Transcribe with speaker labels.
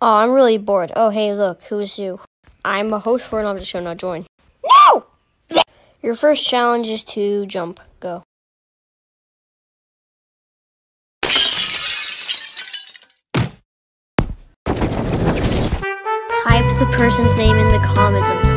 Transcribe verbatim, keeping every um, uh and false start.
Speaker 1: Oh, I'm really bored. Oh, hey, look, who's you? I'm a host for another show, now join.
Speaker 2: No!
Speaker 1: Your first challenge is to jump. Go. Type the person's name in the comments.